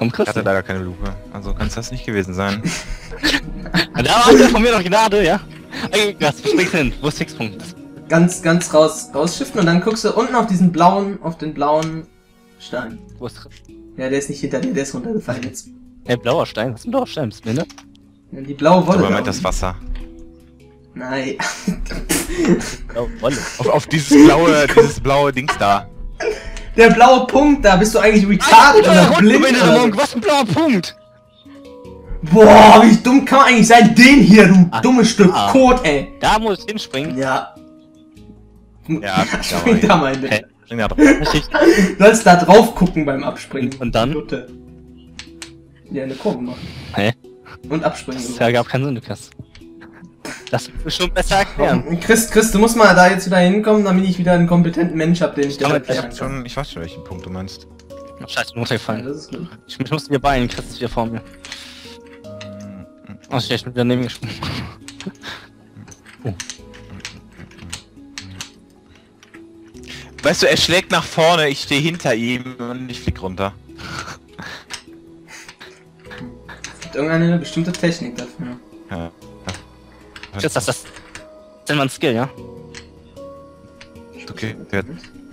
Komm, Chris. Ich hatte leider keine Lupe, also kann es das nicht gewesen sein. Da war von mir noch Gnade, ja. Ey, was springst hin? Wo ist Fixpunkt? Ganz rausschiften und dann guckst du unten auf den blauen Stein. Wo ist Chris? Ja, der ist nicht hinter dir, der ist runtergefallen jetzt. Ey, blauer Stein. Was ist ein blauer Stein? Bist du behindert? Ja, die blaue Wolle. Aber da meint das unten. Wasser. Nein. Blaue Wolle. Auf dieses blaue Dings da. Der blaue Punkt, da bist du eigentlich retarded oder blind. Oder so. Was ein blauer Punkt! Boah, wie dumm kann man eigentlich sein? Den hier, du dummes Stück Kot, ey. Da muss ich hinspringen. Ja. Ja, Spring da mal hin. Hä? Spring da drauf. Du sollst da drauf gucken beim Abspringen. Und dann? Lutte. Ja, eine Kurve machen. Hä? Und abspringen. Das gab keinen Sinn, Lukas. Das musst du schon besser erklären. Chris, du musst mal da jetzt wieder hinkommen, damit ich wieder einen kompetenten Mensch hab, den ich dir damit- erklären kann. Ich weiß schon, welchen Punkt du meinst. Oh, scheiße, du musst Ja, gefallen. das ist gut. Ich musste dir beeilen, Chris ist hier vor mir. Oh, ich bin wieder neben gesprungen. Weißt du, er schlägt nach vorne, ich stehe hinter ihm und ich flieg runter. Es gibt irgendeine bestimmte Technik dafür. Ja. Chris, das ist immer ein Skill, ja? Okay, jetzt.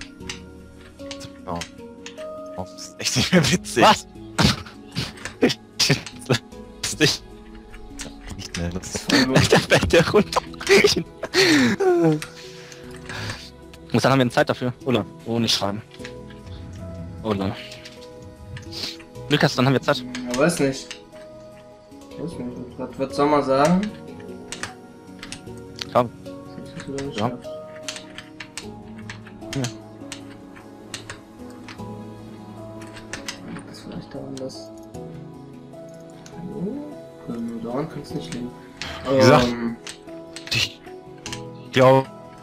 Oh. Oh, das ist echt nicht mehr witzig. Was? Lustig. Nicht mehr lustig. Da fällt der runter. Und dann haben wir Zeit dafür. Oder? Oh, nicht schreiben. Oder? Lukas, dann haben wir Zeit. Ja, weiß nicht. Was soll man sagen? Komm. Das hast du wieder Ja. geschafft. Ja. Liegt das vielleicht daran, dass... Hallo? Nur daran kann es nicht liegen. Wie gesagt. Ich glaube...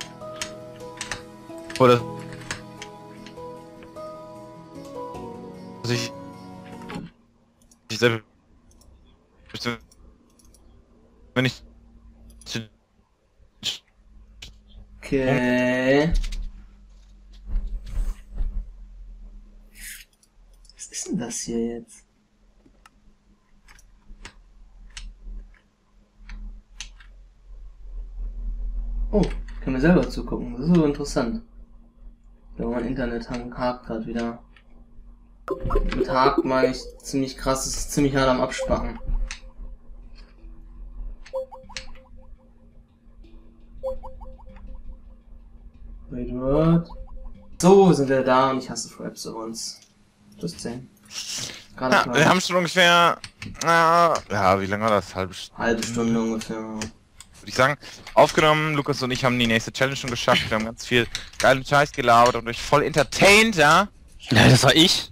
Oder... Dass ich selbst... Wenn ich... Okay. Was ist denn das hier jetzt? Oh, können wir selber zugucken. Das ist so interessant. Ja, mein Internet hakt gerade wieder. Mit hakt meine ich ziemlich krass, es ist ziemlich hart am Abspacken. Wait, what? So, sind wir da und ich hasse Fraps für uns. Plus 10. Gerade Ja, wir haben schon ungefähr... ja, wie lange war das? halbe Stunde ungefähr. Würde ich sagen, aufgenommen. Lukas und ich haben die nächste Challenge schon geschafft. Wir haben ganz viel geilen Scheiß gelabert und euch voll entertained, ja? Ja, das war ich.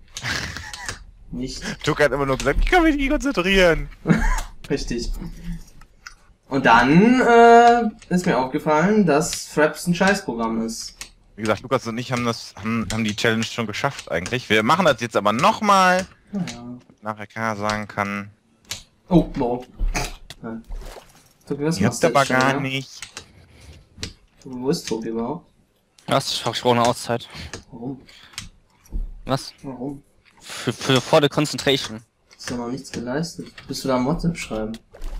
Nicht Tuck hat immer nur gesagt, ich kann mich nicht konzentrieren. richtig. Und dann ist mir aufgefallen, dass Fraps ein Scheißprogramm ist. Wie gesagt, Lukas und ich haben die Challenge schon geschafft eigentlich. Wir machen das jetzt aber nochmal. Naja. Nachher keiner sagen kann, Oh, wow. Ja. Tobi, was ihr machst habt du aber jetzt schon, gar ja? nicht. Wo ist Tobi überhaupt? Was? Ich brauche eine Auszeit. Warum? Was? Warum? Für vor der Concentration. Hast du noch nichts geleistet? Bist du da am WhatsApp schreiben?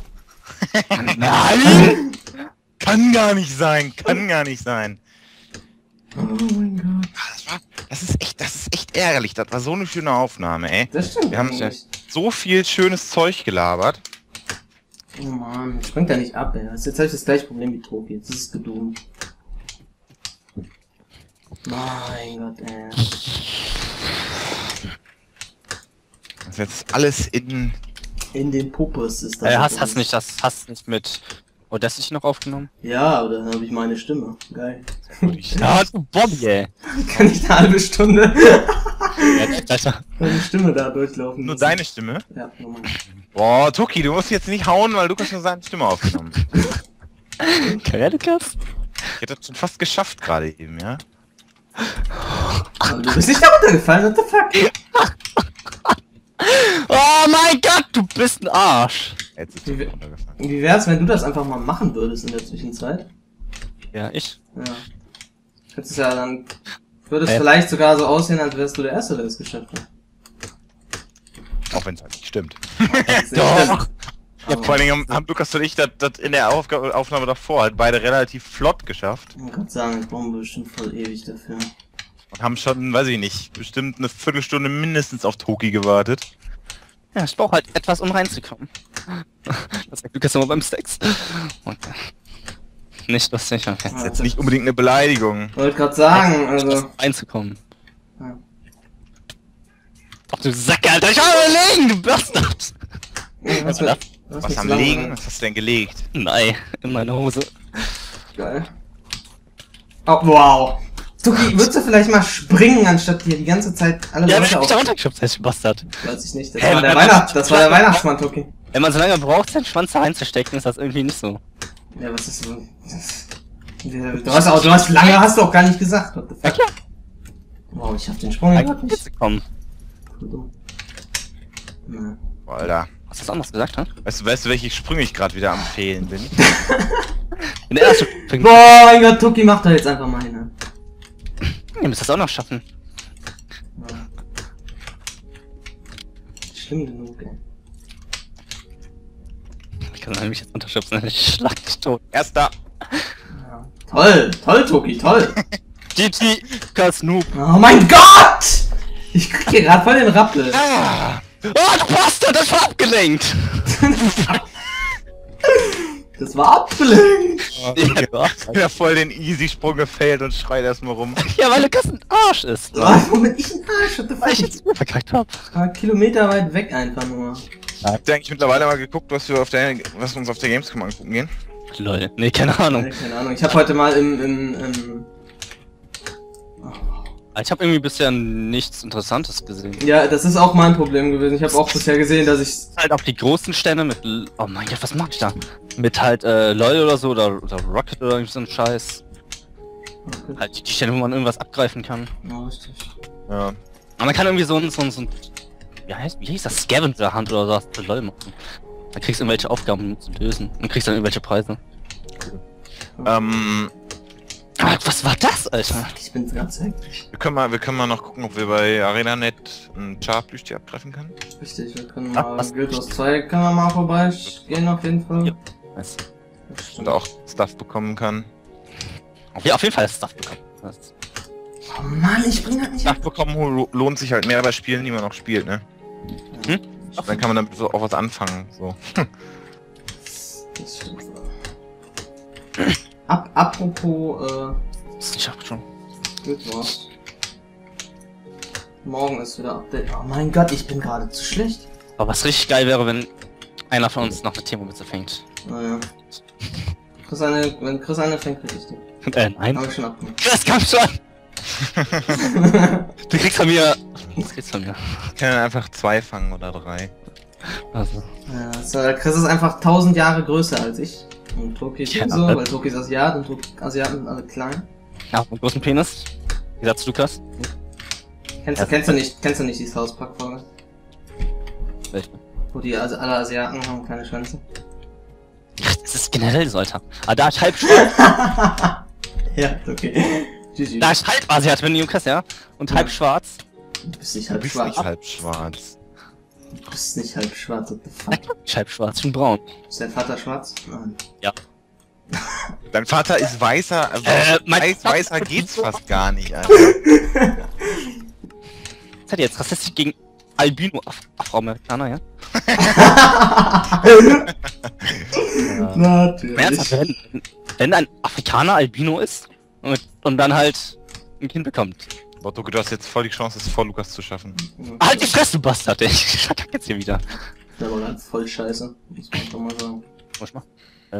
Nein! Kann gar nicht sein, kann gar nicht sein. Oh mein Gott. Das ist echt ärgerlich. Das war so eine schöne Aufnahme, ey. Das stimmt Wir haben eigentlich. so viel schönes Zeug gelabert. Oh Mann, springt da nicht ab, ey. Jetzt habe ich das gleiche Problem wie Tobi. Jetzt ist es gedoomt. Mein Gott, ey. Das ist jetzt alles in... In den Popos ist das. Hast nicht mit Audacity noch aufgenommen? Ja, aber dann habe ich meine Stimme. Geil. Ja, du Bobby, ey. Kann ich eine halbe Stunde Alter. meine Stimme da durchlaufen Nur lassen? deine Stimme? Ja, nochmal. Boah, Tuki, du musst jetzt nicht hauen, weil Lukas nur seine Stimme aufgenommen. Karate-Cuts? Ich hätte das schon fast geschafft gerade eben, ja? Aber du bist nicht da runtergefallen, what the fuck? Oh mein Gott, du bist ein Arsch. Jetzt ist es runtergefallen. Wie wär's, wenn du das einfach mal machen würdest in der Zwischenzeit? Ja, ich? Ja. Könntest ja dann... Würde es vielleicht sogar so aussehen, als wärst du der Erste, der es geschafft hat. Auch wenn es halt nicht stimmt. Doch! Ja, vor allen Dingen haben Lukas und ich das in der Aufnahme davor halt beide relativ flott geschafft. Ich kann sagen, ich brauche bestimmt voll ewig dafür. Und haben schon, weiß ich nicht, bestimmt eine Viertelstunde mindestens auf Toki gewartet. Ja, ich brauche halt etwas, um reinzukommen. Das sagt Lukas immer beim Stacks. Und, nicht lustig, okay. Das ist jetzt nicht unbedingt eine Beleidigung. Ich wollte gerade sagen, also... Reinzukommen. Ja. Ach du Sack, Alter, ich habe überlegen, du Bastard! Was am Legen? Was hast du denn gelegt? Nein, in meine Hose. Geil. Oh, wow. Tuki, würdest du vielleicht mal springen, anstatt hier die ganze Zeit alle Ja, Leute ich auf... da runtergeschubst, heißt Bastard. Weiß ich nicht, das Hey, war der wenn das war der Weihnachtsmann, Tuki. Wenn man so lange braucht, seinen Schwanz da reinzustecken, ist das irgendwie nicht so. Ja, was ist so... Du hast lange, hast du auch gar nicht gesagt. What the fuck? Ja klar. Wow, ich hab den Sprung gerade Eigentlich nicht. zu kommen. Na. Boah, Alter. Hast du das anderes gesagt, ne? Weißt du, welche Sprünge ich gerade wieder am Fehlen bin? In der ersten Punkt. Boah, mein Gott, Tuki, mach da jetzt einfach mal hin. Ihr müsst das auch noch schaffen. Ja. Schlimm genug, ey. Ich kann mich jetzt unterschubsen, ich schlag dich tot. Erster. Ja. Toll, toll, Tuki, toll. GG, Kasnoob. Oh mein Gott! Ich krieg hier gerade voll den Rappel. Ah! Oh, du Bastard, das war abgelenkt! Das war abgelenkt. Ja, Ja, voll den Easy-Sprung gefailt und schreit erstmal rum. ja, weil Lukas ein Arsch ist. Was? Womit ich ein Arsch? What the Weil ich fuck? jetzt verkackt hab. Kilometer weit weg einfach nur. Habt ihr eigentlich mittlerweile mal geguckt, was wir uns auf der Gamescom angucken gehen? Lol, nee, keine Ahnung. Keine Ahnung. Ich habe heute mal im Ich habe irgendwie bisher nichts Interessantes gesehen. Ja, das ist auch mein Problem gewesen. Ich habe auch bisher gesehen, dass ich... Halt auch die großen Stände mit... Oh mein Gott, was mach ich da? Mit halt LOL oder so oder Rocket oder irgendwie so ein Scheiß. Okay. Halt die Stände, wo man irgendwas abgreifen kann. Ja, richtig. Ja. Aber man kann irgendwie so ein wie hieß das? Scavenger Hunt oder was für LOL machen. Da kriegst du irgendwelche Aufgaben zu lösen und kriegst dann irgendwelche Preise. Ah, was war das, Alter? Ich bin ganz hektisch. Wir können mal noch gucken, ob wir bei ArenaNet einen Char-Plüschtier abgreifen können. Richtig, wir können Ah, mal was? Guild Wars 2 können wir mal vorbeigehen auf jeden Fall. Ja. Nice. Und auch Stuff bekommen kann. Ja, auf jeden Fall ist Stuff bekommen. Das- Oh Mann, ich bring das nicht ab. Stuff bekommen lohnt sich halt mehr bei Spielen, die man noch spielt, ne? Hm? Dann kann man damit so auch was anfangen, so. Das stimmt. Apropos, Ich hab schon. Guild Wars. Morgen ist wieder Update. Oh mein Gott, ich bin gerade zu schlecht. Aber was richtig geil wäre, wenn einer von uns noch eine Thermomütze fängt. Naja. Wenn Chris eine fängt, krieg ich die. Nein. Hab ich schon abgemacht. Das komm schon! Du kriegst von mir... Was kriegst von mir? Ich kann dann einfach 2 fangen oder 3. Also. Ja, so, Chris ist einfach 1000 Jahre größer als ich. Und Toki ist Ja, so, das- weil Toki ist Asiat und Asiaten sind alle klein. Ja, mit großen Penis. Wie sagst du, Lukas? Kennst du nicht die South Park Folge? Welche? Wo die alle Asiaten haben keine Schwänze? Das ist generell so, Alter. Aber da ich halb schwarz... Ja, okay. GG. Da ich halb Asiat bin, Lukas, ja? Und halb schwarz... Du bist nicht Du halb bist schwarz. nicht halb schwarz. Du bist nicht halb schwarz, what the Na fuck? klar, ich halb schwarz, ich bin braun. Ist dein Vater schwarz? Nein. Dein Vater ist weißer, mein Vater- weißer geht's fast gar nicht, Alter. Was hat ihr jetzt rassistisch gegen Albino-Afroamerikaner, ja? Natürlich. Ernsthaft, wenn ein Afrikaner Albino ist und dann halt ein Kind bekommt. Boah, du hast jetzt voll die Chance, es vor Lukas zu schaffen. Halt die Fresse, du Bastard, ey. Ich verkack jetzt hier wieder. Der war ganz voll scheiße. Muss man doch mal sagen. Was ich machen?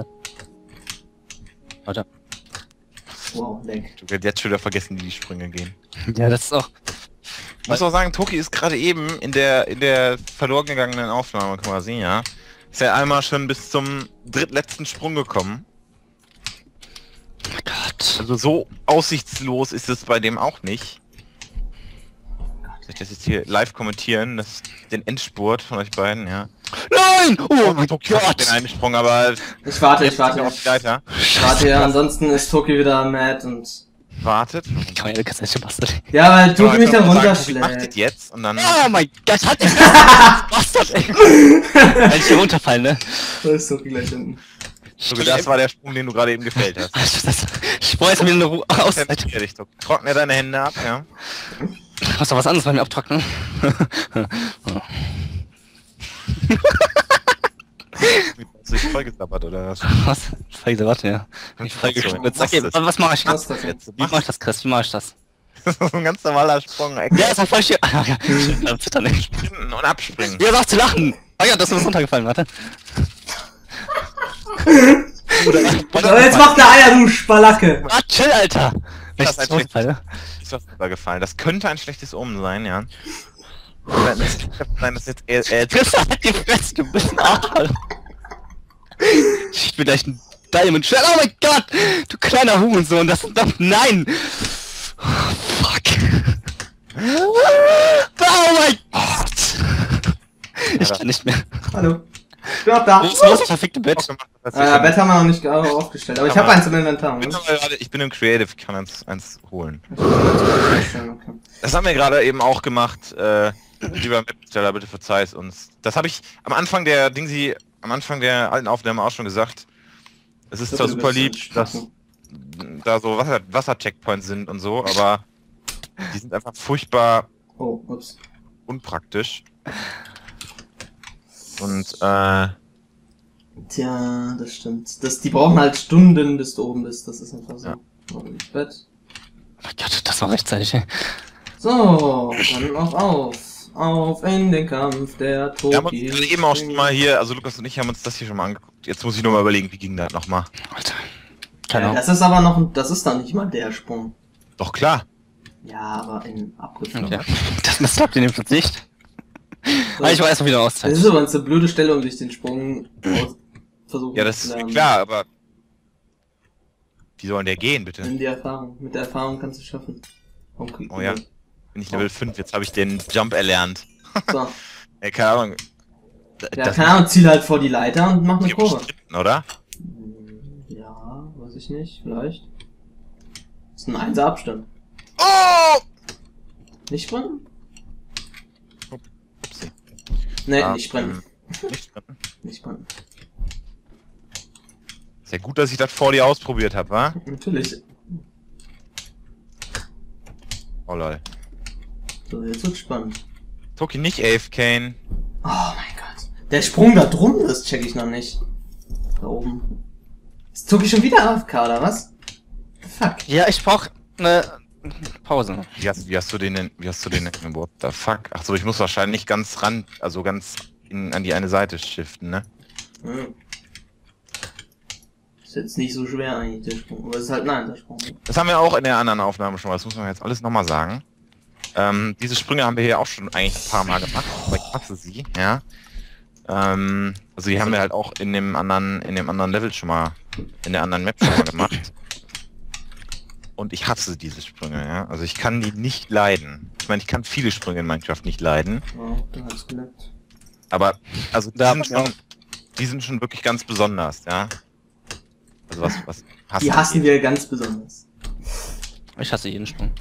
Warte. Wow, leck. Du wirst jetzt schon wieder vergessen, wie die Sprünge gehen. Ja, das ist auch... Ich muss auch sagen, Toki ist gerade eben in der verloren gegangenen Aufnahme quasi, ja. Ist ja einmal schon bis zum drittletzten Sprung gekommen. Oh mein Gott. Also so aussichtslos ist es bei dem auch nicht. Soll ich das jetzt hier live kommentieren, den Endspurt von euch beiden, ja. Nein! Oh mein Toki hat Gott! den einen Sprung, aber Ich warte. auf die Leiter. Ja, ansonsten ist Toki wieder mad und... Wartet. Kann man ja ganz Bastard. Ja, weil Toki mich dann Toki macht das runterschlägt. jetzt. das und dann... Oh mein Gott, hat was das, ey? Wenn ich hier runterfallen, ne? Da ist doch gleich hinten. So, das war der Sprung, den du gerade eben gefällt hast. Ich brauche jetzt wieder eine Ruhe aus. Trockne deine Hände ab, ja. Hast du was anderes bei mir abtrocknen? Hast du dich vollgesabbert oder was? Was? Vollgesabbert, ja. Ich vollgespritzt. Okay, was mache ich Was jetzt? das jetzt? Wie mache ich das, Chris? Wie mache ich das? Das ist ein ganz normaler Sprung. Ja, ist halt voll schön. Ah, ja. Dann zittern nicht. Sprinten und abspringen. Ja, sag zu lachen. Ah ja, das ist was runtergefallen, warte. So, jetzt macht der Eier, du Spalacke! Ah, chill, Alter! Das ist Echt ein runtergefallen, Ist was runtergefallen. Das könnte ein schlechtes Omen sein, ja. Oder es könnte sein, dass jetzt er Chris, halt die Fresse, du bist ein Arschloch. Ich bin gleich ein Diamond Shell. Oh mein Gott! Du kleiner Hurensohn, das ist doch... Nein! Oh, fuck. Oh mein Gott! Ich kann nicht mehr. Hallo. Ich bin auch da. Wo ist das verfickte Bett? Bett haben wir noch nicht aufgestellt, aber ich habe eins im Inventar. Ich bin im Creative, ich kann eins holen. Okay. Das haben wir gerade eben auch gemacht, lieber Mapsteller, bitte verzeiht uns. Das habe ich am Anfang der alten Aufnahme auch schon gesagt. Es ist zwar super lieb, dass da so Wasser-Checkpoints sind und so, aber die sind einfach furchtbar unpraktisch. Und tja, das stimmt. Die brauchen halt Stunden, bis du oben bist. Das ist einfach so. Ja. Ins Bett. Oh mein Gott, das war rechtzeitig, ey. So, dann auf. Auf in den Kampf der Toki. wir haben uns gerade eben auch schon mal hier, also Lukas und ich haben uns das hier schon mal angeguckt. Jetzt muss ich nur mal überlegen, wie ging das nochmal. Alter. Keine Ja, Ahnung. das ist aber noch, das ist dann nicht mal der Sprung. Doch klar. Ja, aber in abgeflogen. Okay. Das klappt in dem Fall nicht. Aber ich war erstmal wieder aus. Das ist aber eine blöde Stelle, um sich den Sprung versuchen Ja, das zu ist lernen. mir klar, aber wie soll denn der gehen, bitte? Nimm die Erfahrung. Mit der Erfahrung kannst du es schaffen. Okay, Oh ja. Bin ich Level 5, jetzt habe ich den Jump erlernt. So. Ja, keine Ahnung. Ja, keine Ahnung, ziel halt vor die Leiter und mach eine Kurve. Bestritten, oder? Ja, weiß ich nicht, vielleicht. Das ist ein 1er Abstand. Oh! Nicht sprinten? Upsi. Nee, Ah, nicht sprinten. Nicht sprinten. Nicht sprinten. Ist ja gut, dass ich das vor dir ausprobiert habe, wa? Natürlich. Oh lol. So, jetzt wird's spannend. Toki nicht AFK. Oh mein Gott. Der Sprung da drum, das check ich noch nicht. Da oben. Ist Toki schon wieder AFK, oder was? Fuck. Ja, ich brauch eine Pause. Wie hast du den denn what the fuck? Achso, ich muss wahrscheinlich ganz ran, also ganz an die eine Seite shiften, ne? Hm. Ist jetzt nicht so schwer eigentlich, der Sprung. Aber es ist halt nein, der Sprung. Das haben wir auch in der anderen Aufnahme schon mal, das muss man jetzt alles nochmal sagen. Diese Sprünge haben wir hier auch schon eigentlich ein paar Mal gemacht, aber ich hasse sie, ja. Also die haben wir halt auch in dem anderen Level schon mal, in der anderen Map schon mal gemacht. Und ich hasse diese Sprünge, ja. Also ich kann die nicht leiden. Ich meine, ich kann viele Sprünge in Minecraft nicht leiden. Ja, dann hat's geleckt. Aber, also die sind schon wirklich ganz besonders, ja. Also was Die hassen wir ganz besonders. Ich hasse jeden Sprung.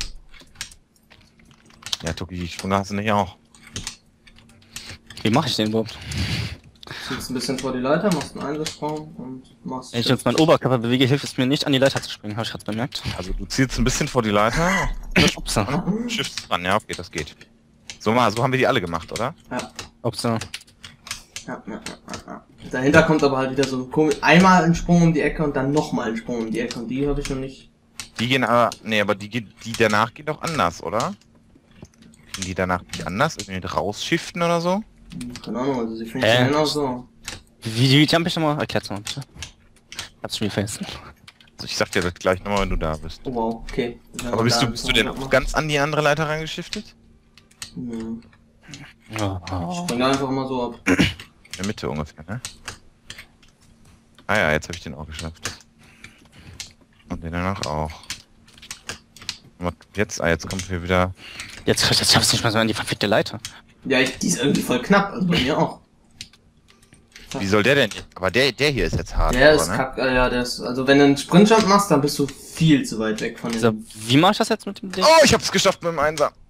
Ja, Toki, die Sprünge hast du nicht auch. Wie mache ich den überhaupt? Ziehst ein bisschen vor die Leiter, machst einen Einsatzsprung und machst... Wenn ich jetzt meinen Oberkörper bewege, hilft es mir nicht, an die Leiter zu springen, habe ich gerade bemerkt. Also du zielst ein bisschen vor die Leiter. Upsa. Shift dran, ja, okay, das geht. So haben wir die alle gemacht, oder? Ja. Upsa. Ja. Dahinter kommt aber halt wieder so ein komisch... Einmal ein Sprung um die Ecke und dann nochmal ein Sprung um die Ecke und die habe ich noch nicht... Die gehen aber... Nee, aber die danach gehen doch anders, oder? Gehen die danach nicht anders? Irgendwie rausschiften oder so? Keine Ahnung, also sie funktionieren auch so. Wie jump ich nochmal? Erklär's mal bitte. Hab's mir vergessen. Also ich sag dir das gleich nochmal, wenn du da bist. Oh wow, okay. Aber bist du denn auch ganz an die andere Leiter reingeschiftet? Hm. Oh. Spring einfach mal so ab. In der Mitte ungefähr, ne? Ah ja, jetzt habe ich den auch geschafft. Und den danach auch. Und jetzt kommt hier wieder... Jetzt schaffst du nicht mal so an die verfickte Leiter. Ja, die ist irgendwie voll knapp, also bei mir auch. Wie soll der denn? Aber der hier ist jetzt hart. Der aber, ist ne? kack, ja, der ist, also wenn du einen Sprintjump machst, dann bist du viel zu weit weg von dem. So, wie mach ich das jetzt mit dem Ding? Oh, ich hab's geschafft mit dem Einser.